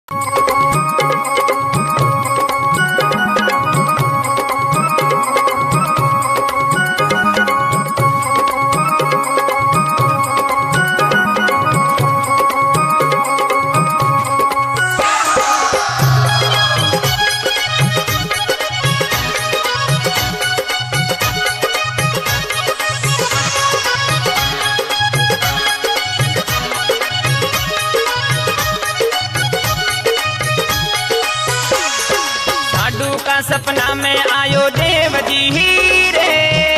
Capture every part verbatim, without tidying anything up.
सपना में आयो देव जी रे,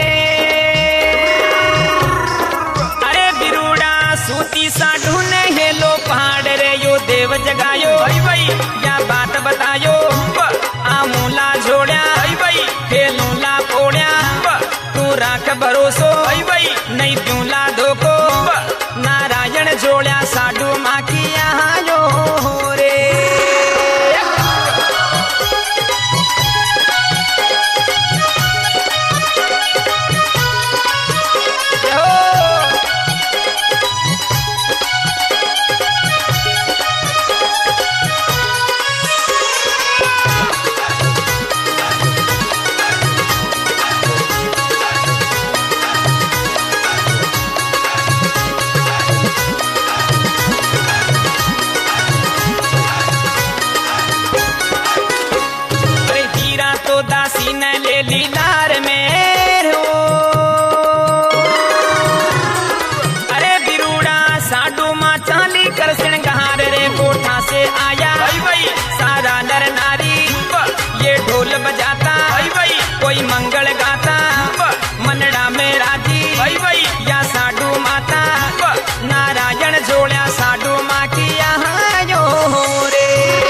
अरे बिरूड़ा सूती साधु ने हेलो पहाड़ रे, यो देव जगायो भाई भाई या बात बतायो, आमूला झोड़िया भाई भाई खेलूला पोड़िया, तू राख भरोसो भाई भाई नहीं दूला धोको, नारायण जोड़िया साधु माँ की यहाँ यो रे। दासी ने ले लीलार में हो, अरे बिरूड़ा साडू माँ चाली कर श्रृंगार रे, कोठा से आया भाई भाई सारा नर नारी, ये ढोल बजाता भाई भाई कोई मंगल गाता, मनड़ा में राजी भाई भाई या साडू माता, नारायण जोड़िया साडू माँ की यहाँ यो रे।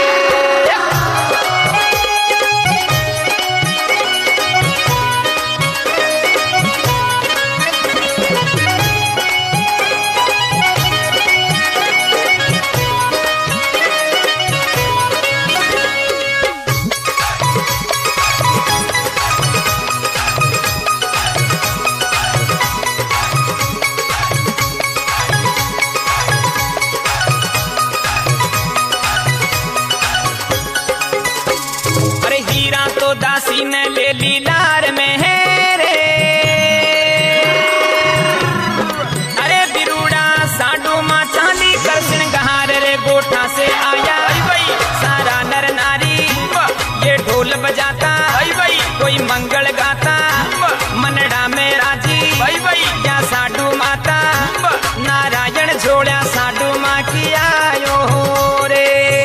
दासी ने ले लीलार में है रे, अरे बिरूड़ा साडू माँ चांदी कर श्रृंगार रे, गोठा से आया भाई भाई सारा नर नारी, ये ढोल बजाता भाई भाई कोई मंगल गाता, मनड़ा में राजी भाई भाई या साडू माता, नारायण जोड़िया साडू माँ की आयो रे।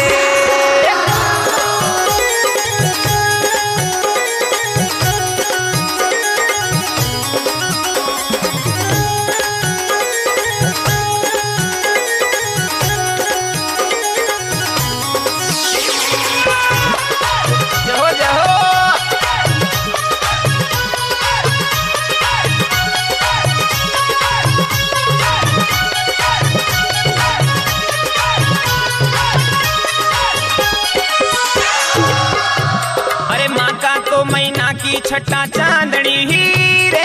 महीना की छठा चांदनी ही रे,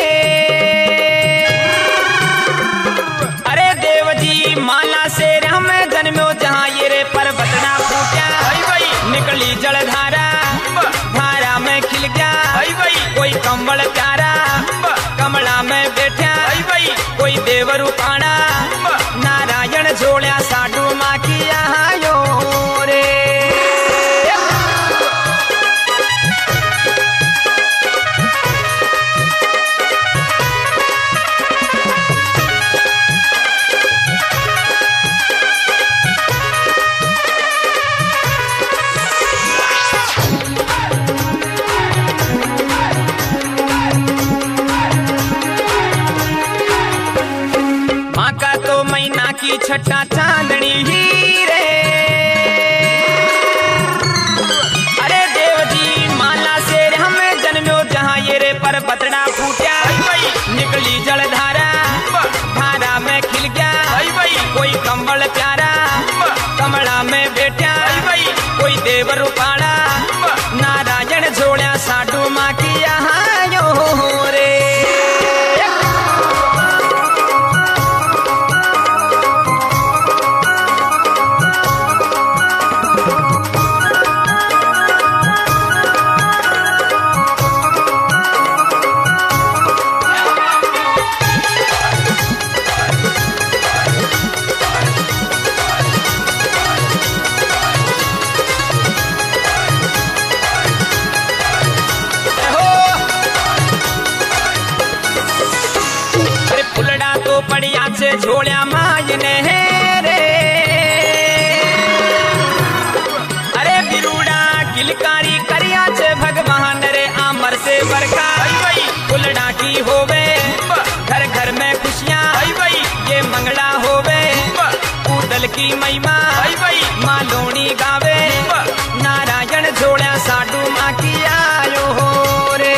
अरे देव जी माला से राम जन्मो जहाँ ये रे, पर बतना फूटा भाई भाई निकली जलधारा, धारा में खिल गया भाई भाई कोई कमल प्यारा, कमला में बैठा भाई भाई कोई देव रूपाणा, नारायण जोड़िया साडू माँ की यहाँ यो रे। की छठा चांदनी ही रे, अरे देव जी माला से हमें जन्मो जहाँ ये रे, पर बतड़ा फूटा भाई भाई निकली जलधारा, धारा में खिल गया भाई भाई कोई कमल प्यारा, कमला में बैठा भाई भाई कोई देव रूपाणा, नारायण जोड़िया साडू माँ की यहाँ यो रे। की महिमा भाई भाई माँ लोणी गावे नारायण जोड़ा साडू माँ की आयो हो रे।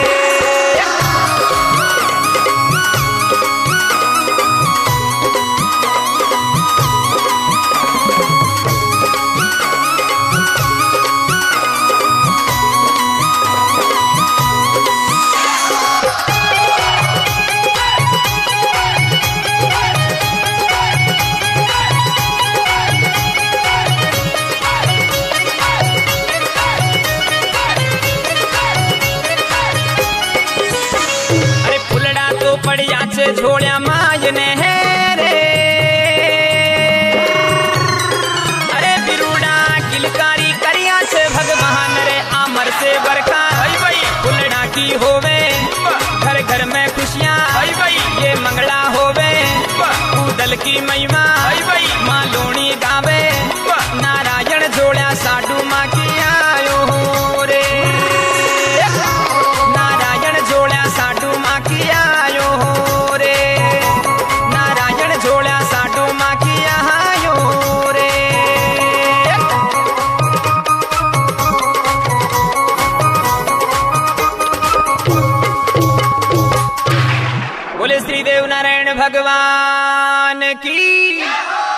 झोड़िया मायने है रे अरे बिरूड़ा किलकारी करिया से भगवान रे आमर से बरखा भाई भाई फुलड़ा की होवे घर घर में खुशियाँ भाई भाई ये मंगला होवे उदल की महिमा भाई भाई माँ लोणी गावे नारायण जोड़ा साडू माँ की आयो हो रे। नारायण जोड़ा साडू माँ की आयो हो रे। नारायण जोड़ा साडू माँ की आयो रे। बोले श्री देव नारायण भगवान की।